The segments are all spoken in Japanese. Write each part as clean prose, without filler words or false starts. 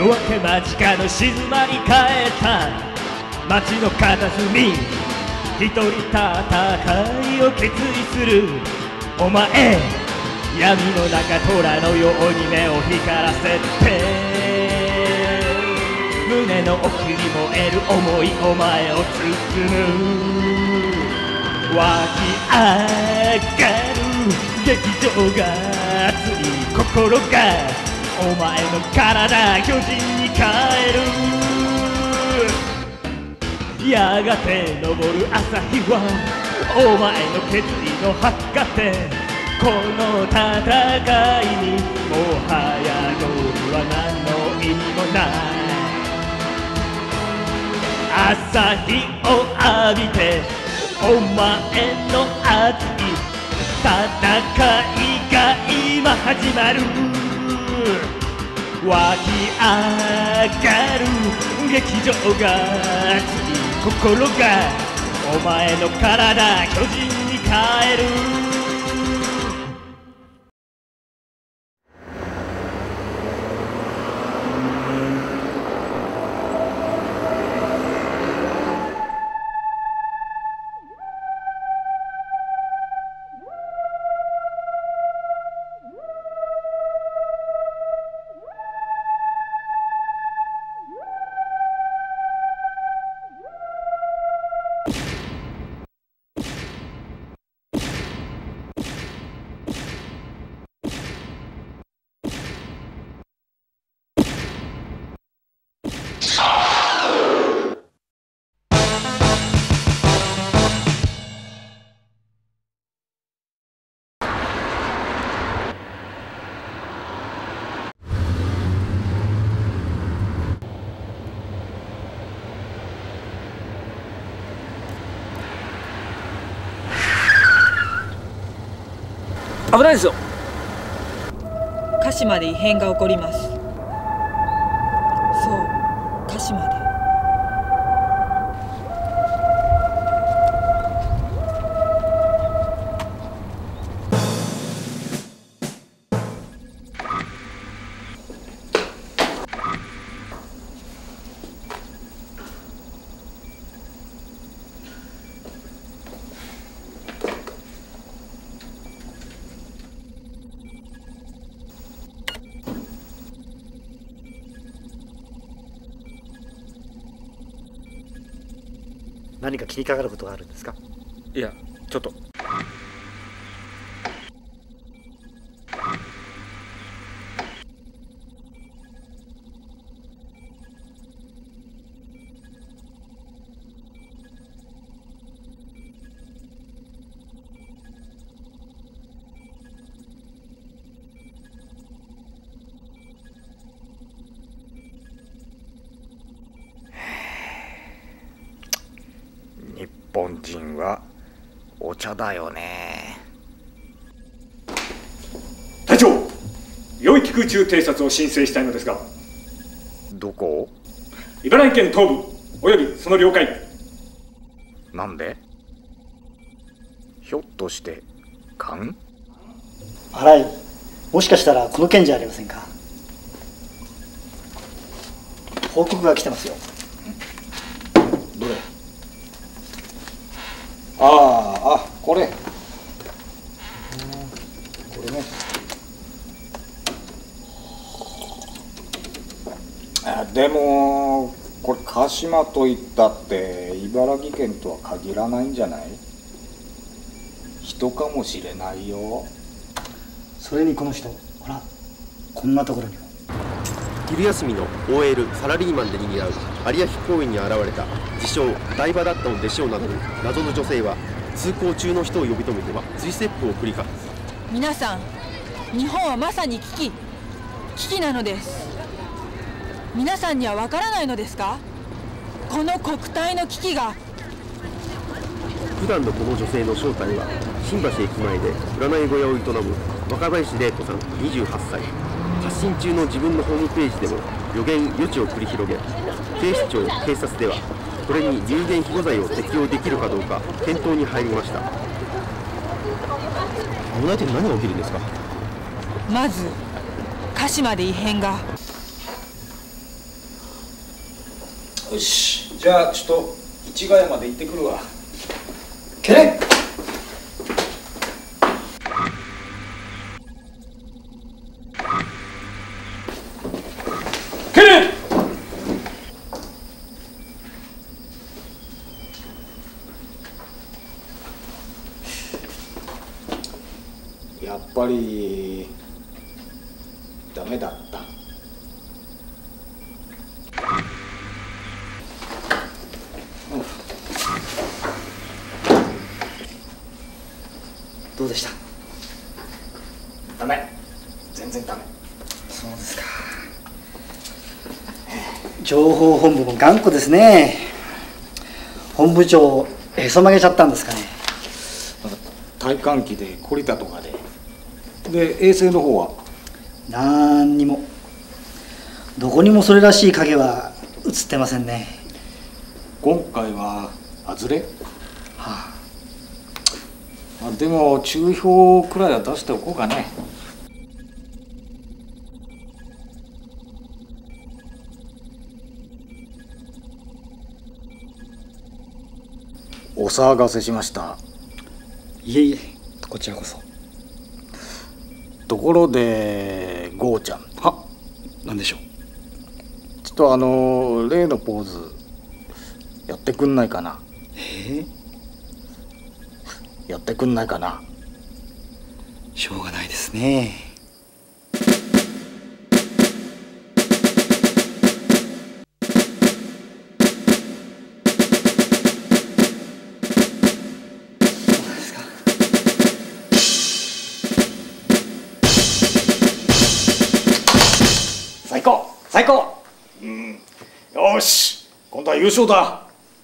夜明け間近の静まり返った街の片隅、一人戦いを決意するお前、闇の中虎のように目を光らせて、胸の奥に燃える想いお前を包む。湧き上がる劇場が熱い心がお前の体巨人に変える。やがて昇る朝日はお前の決意の証。この戦いにもはやゴールは何の意味もない。朝日を浴びてお前の熱い戦いが今始まる。湧き上がる劇場が熱い心がお前の体巨人に変える。 危ないですよ。 鹿島で異変が起こります。そう、鹿島で。 何か気にかかることがあるんですか？ いや、ちょっと。 日本人はお茶だよね。 隊長、領域空中偵察を申請したいのですが。 どこ？ 茨城県東部およびその領海。 なんで？ひょっとして勘？ 新井、もしかしたらこの件じゃありませんか？報告が来てますよ。 どれ？あ、これ。これね。でもこれ鹿島といったって茨城県とは限らないんじゃない？人かもしれないよ。 それにこの人、ほら、こんなところにも。 昼休みの OL サラリーマンで賑わう有明公園に現れた自称台場だったの弟子を名乗る謎の女性は、通行中の人を呼び止めては追跡を繰り返す。 皆さん、日本はまさに危機なのです。皆さんにはわからないのですか？この国体の危機が。 普段のこの女性の正体は、新橋駅前で占い小屋を営む若林玲子さん28歳。発信中の自分のホームページでも予言予知を繰り広げ、警視庁警察ではこれに有限庇護罪を適用できるかどうか検討に入りました。危ない時何が起きるんですか？ まず鹿島で異変が。 よし、じゃあちょっと市ヶ谷まで行ってくるわ。 けれけれやっぱりダメだった。 どうでした？ ダメ、全然ダメ。 そうですか。情報本部も頑固ですね。本部長へそ曲げちゃったんですかね。 体感機で懲りたとかで衛星の方はなんにも、どこにもそれらしい影は映ってませんね。 今回は外れ。 はあ、 でも注意報くらいは出しておこうかね。お騒がせしました。 いえいえ、こちらこそ。 ところでゴーちゃん、 は、なんでしょう。 ちょっと例のポーズやってくんないかな。やってくんないかな。 しょうがないですね。 最高最高。よし、今度は優勝だ。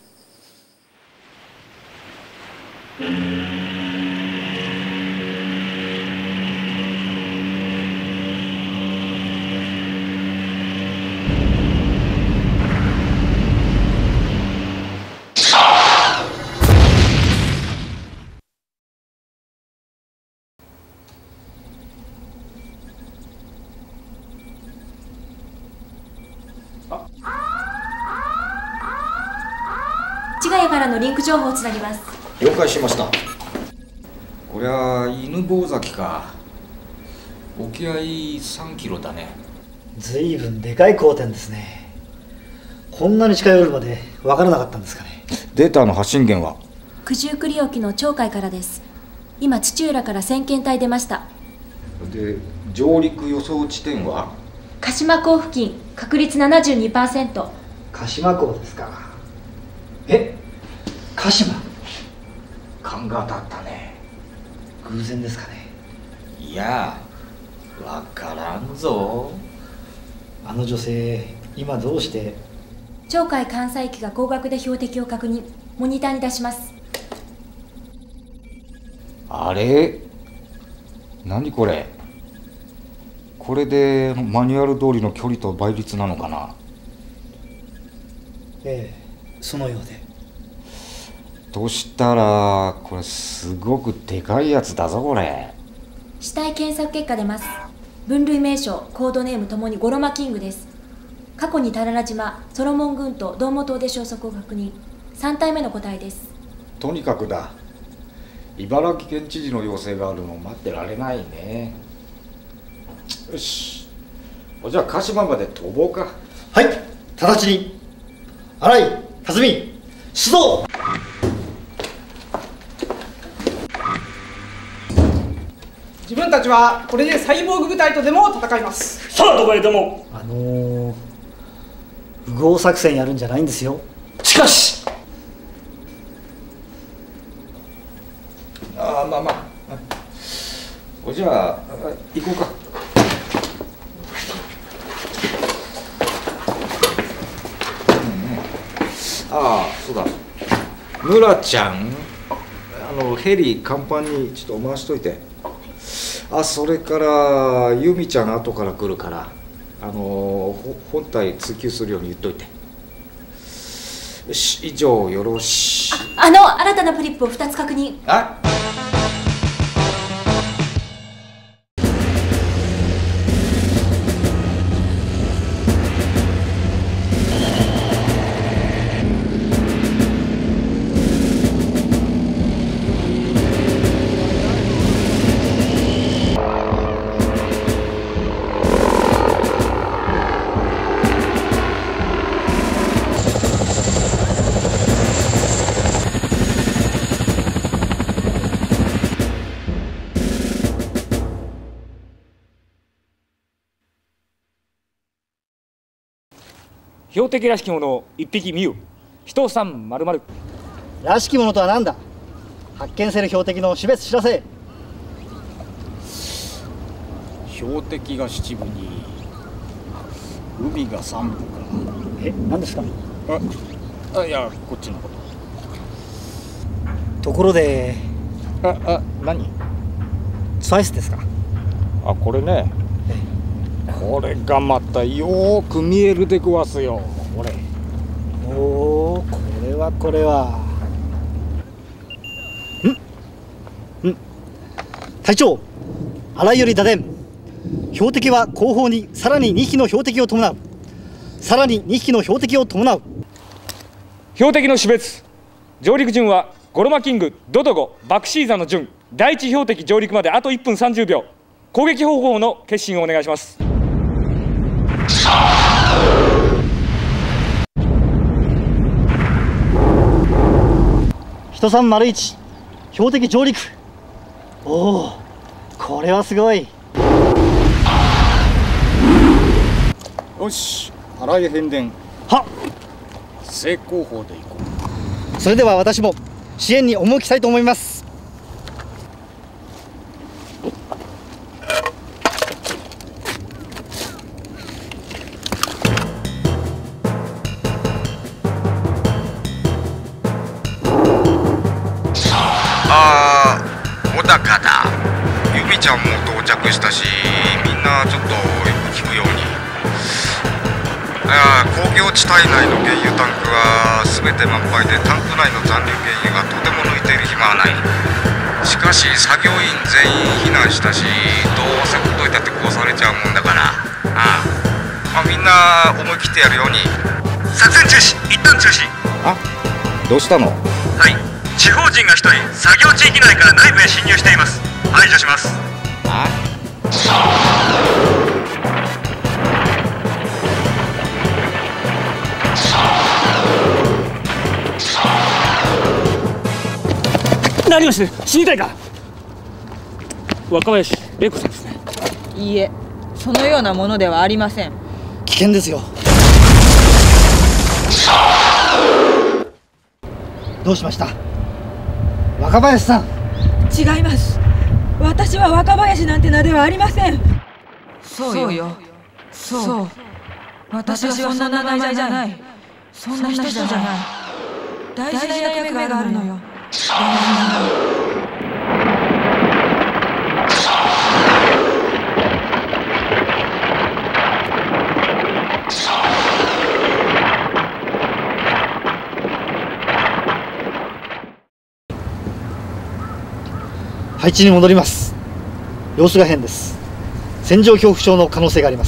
市ヶ谷からのリンク情報をつなぎます。 了解しました。こりゃ犬吠埼か。沖合3キロだね。 ずいぶんでかい交点ですね。こんなに近寄るまで分からなかったんですかね。 データの発信源は九十九里沖の鳥海からです。今土浦から先遣隊出ました。 で、上陸予想地点は鹿島港付近、確率 72%。 鹿島港ですか。鹿島。 勘が当たったね。 偶然ですかね。 いや、わからんぞ。 あの女性、今どうして。 鳥海艦載機が光学で標的を確認。モニターに出します。 あれ、何これ。これでマニュアル通りの距離と倍率なのかな。 ええ、そのようで。 としたらこれすごくでかいやつだぞこれ。 死体検索結果出ます。分類名称、コードネームともにゴロマキングです。過去にタララ島、ソロモン群島、ドーモ島で消息を確認。3体目の個体です。 とにかくだ、茨城県知事の要請があるのを待ってられないね。よし、じゃあ鹿島まで飛ぼうか。 はい、直ちに新井辰巳出動。 自分たちはこれでサイボーグ部隊とでも戦います。 さあどこへでも。 右往作戦やるんじゃないんですよ。 しかしまあじゃあ行こうか。そうだ、村ちゃん、ヘリ甲板にちょっと回しといて。それから由美ちゃん後から来るから、本体追求するように言っといて。よし、以上よろしい。 新たなプリップを2つ確認。 標的らしきものを1匹見よ。人300。 らしきものとは何だ。発見せる標的の種別知らせ。 標的が7部に海が3部か。 何ですか。 いやこっちのこと。 ところで何スパイスですか。 これね、これがまたよーく見えるでごわすよ。これこれは隊長、新井より打電。標的は後方にさらに2匹の標的を伴う。標的の種別。上陸順はゴロマキング、ドドゴ、バクシーザの順。第一標的上陸まであと1分30秒。攻撃方法の決心をお願いします。 人301、標的上陸。おお、これはすごい。 よし、新井変電。 はっ、 正攻法でいこう。それでは私も支援に赴きたいと思います。 小高だ。由美ちゃんも到着したし、みんなちょっと聞くように。工業地帯内の原油タンクは全て満杯で、タンク内の残留原油がとても抜いている暇はない。しかし作業員全員避難したし、どうせほっといたって殺されちゃうもんだから、みんな思い切ってやるように。作戦中止、一旦中止。どうしたの？はい、地方人が1人作業地域内から内部へ侵入しています。排除します。 何をして死にたいか。若林玲子さんですね。 いいえ、そのようなものではありません。 危険ですよ。どうしました、若林さん。 違います。私は若林なんて名ではありません。そうよ。そう。私はそんな名前じゃない。そんな人じゃない。大事な役目があるのよ。 配置に戻ります。様子が変です。戦場恐怖症の可能性があります。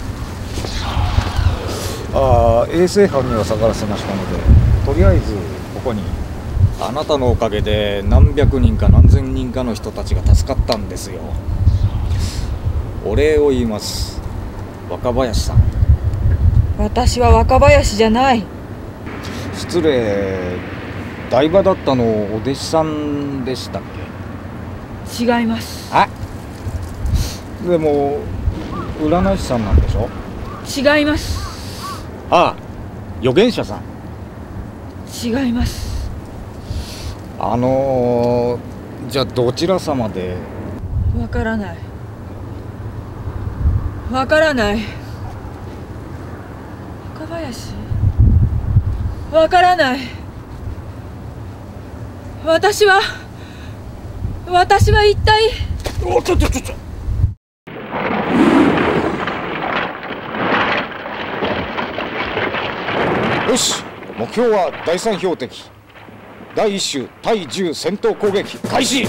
衛星班には下がらせましたので、とりあえずここに。あなたのおかげで何百人か何千人かの人たちが助かったんですよ。お礼を言います、若林さん。 私は若林じゃない。 失礼。台場だったのお弟子さんでしたっけ？ 違います。 でも占い師さんなんでしょ？ 違います。 預言者さん。 違います。 じゃあどちら様で？ わからない。わからない。若林？わからない。私は一体。 ちょ。よし、目標は第3標的。第1種対10戦闘攻撃開始。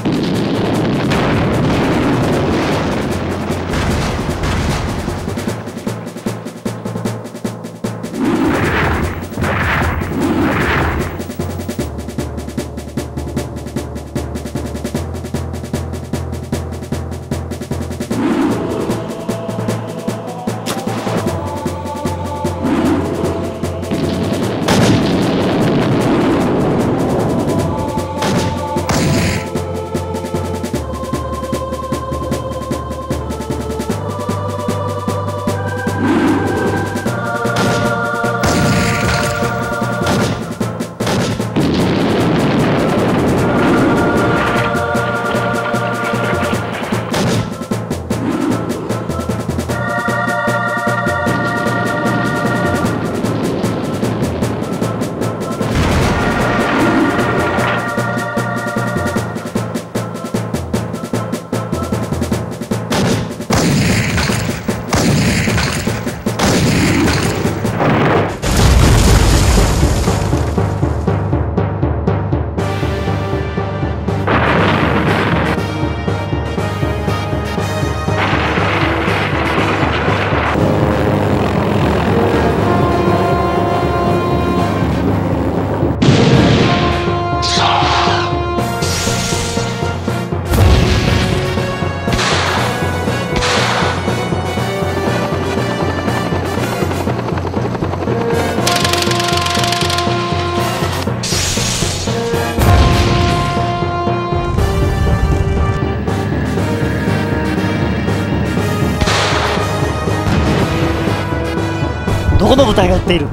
どこの部隊が撃っている？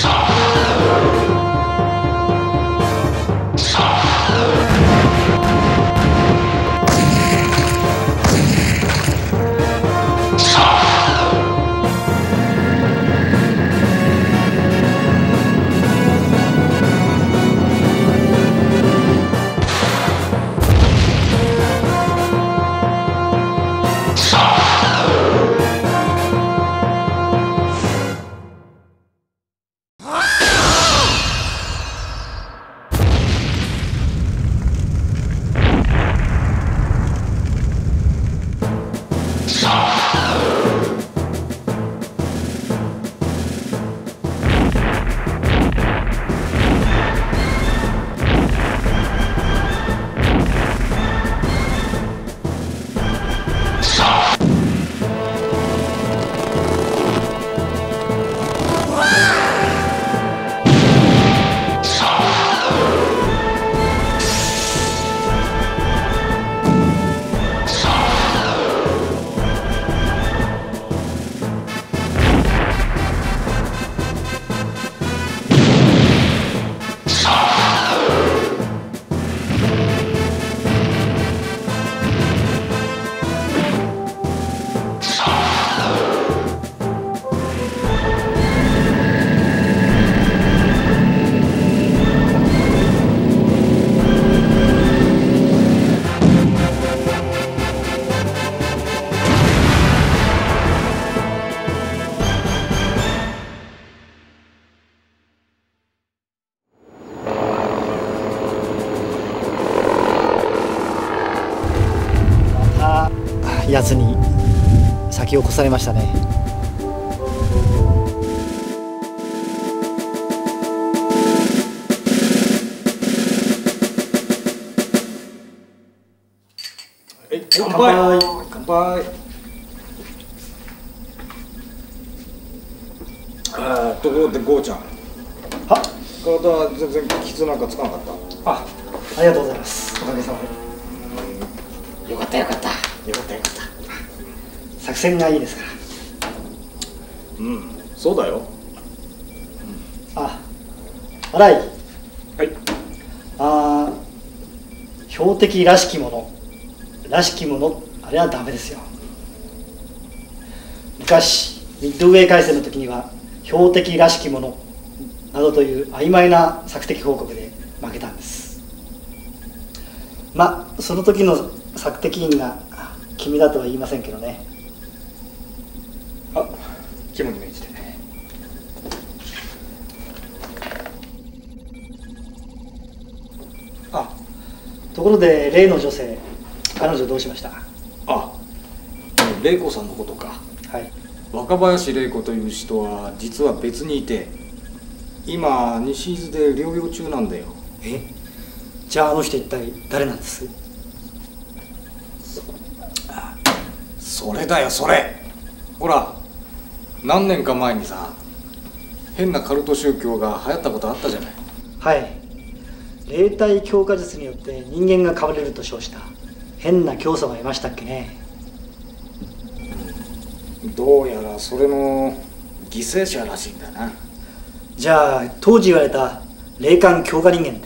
やつに先を越されましたね。 乾杯。乾杯。ところでゴーちゃん。 は？ 体全然傷なんかつかなかった。 ありがとうございます。おかげさまで。 よかったよかった。よかったよかった。 作戦がいいですから。 そうだよ。 新井。 はい。 標的らしきもの。らしきもの、あれはダメですよ。昔ミッドウェー海戦の時には標的らしきものなどという曖昧な索敵報告で負けたんです。その時の索敵員が君だとは言いませんけどね。 肝に銘じて。 ところで例の女性、彼女どうしました？ 玲子さんのことか。 はい。 若林玲子という人は実は別にいて、今西伊豆で療養中なんだよ。 じゃああの人一体誰なんです？ それだよそれ。ほら何年か前にさ、変なカルト宗教が流行ったことあったじゃない。 はい。霊体強化術によって人間が変われると称した変な教祖がいましたっけね。 どうやらそれの犠牲者らしいんだな。 じゃあ当時言われた霊感強化人間って？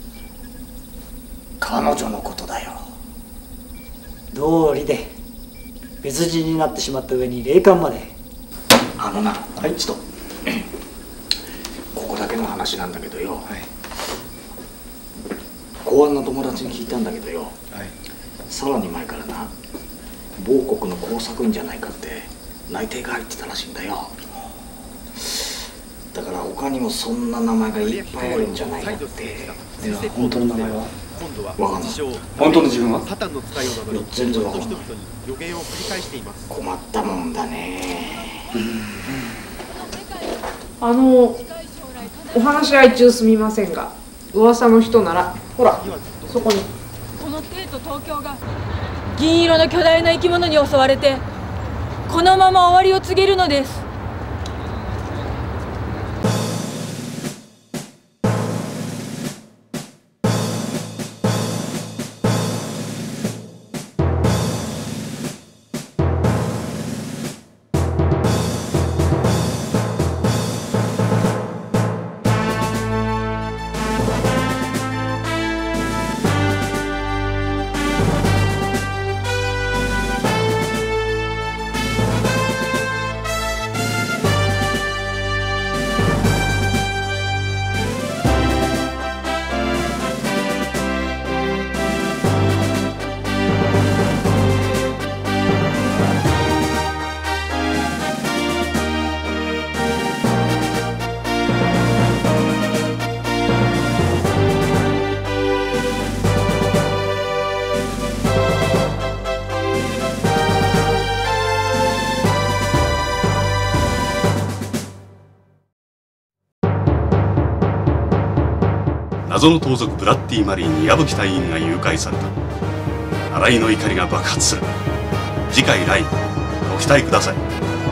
彼女のことだよ。 道理で別人になってしまった上に霊感まで。 ちょっとここだけの話なんだけどよ、公安の友達に聞いたんだけどよ、さらに前からな、某国の工作員じゃないかって内定が入ってたらしいんだよ。だから他にもそんな名前がいっぱいあるんじゃないかって。 本当の名前はわかんない。 本当の自分は全然わかんない。困ったもんだね。 お話し合い中すみませんが、噂の人ならほらそこに。 この帝都東京が銀色の巨大な生き物に襲われてこのまま終わりを告げるのです。 謎の盗賊ブラッディ・マリーに矢吹隊員が誘拐された。新井の怒りが爆発する。次回ライブご期待ください。